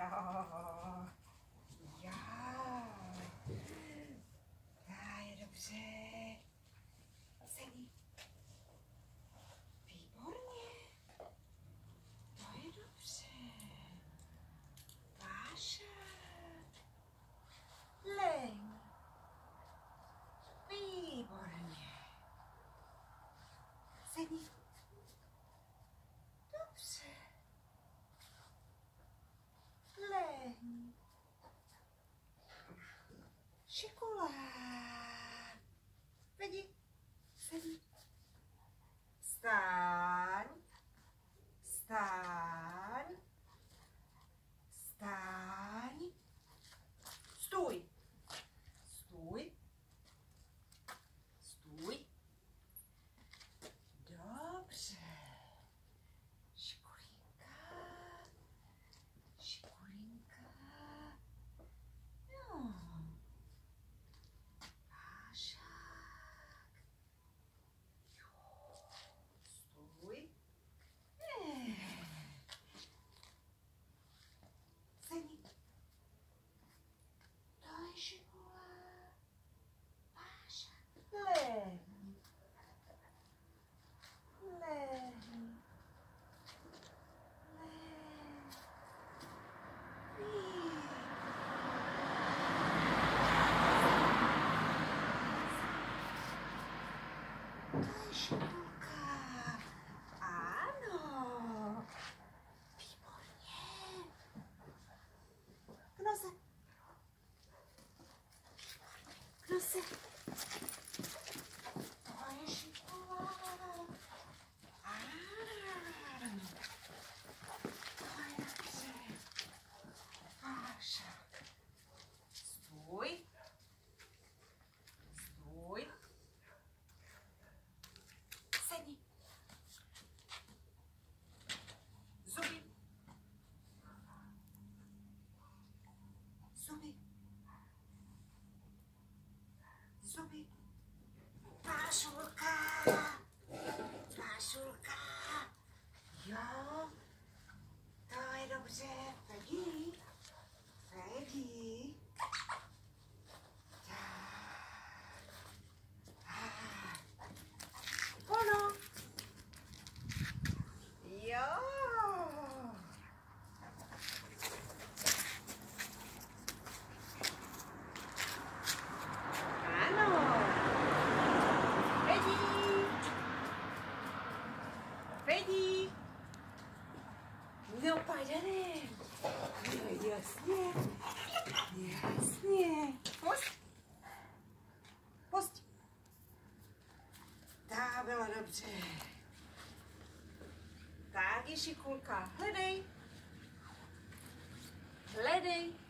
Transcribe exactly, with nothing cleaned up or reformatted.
Jo. Jo. A je dobře. Sedí. Výborně. To je dobře. Páša. Leň. Výborně. Sedí. Dobře. Leň. Šikula. Vedi. Sedí. Vstaň. Vstaň. Vstaň. Stůj. Stůj. Stůj. Dobře. Šikulinka. Šikulinka. Jo. Pášák. Jo. Stůj. Ne. Sedni. To je šikula. Pášák. Leň. Leň. Leň. To je šikulka. Ano. Výborně. K noze. K noze. To je šikula. Ano. To je dobře. Pášák. Stůj. Stůj. Sedni. Zuby. Zuby. Zuby. Pášulka. Pášulka. Jo. To je dobře. Fedí. Fedí. Ono. Jo. Ano. Fedí. Fedí. No, pojďme. No, jasně. Jasně. Pusť. Pusť. Ta bylo dobře. Tak je šikulka. Hledej. Hledej.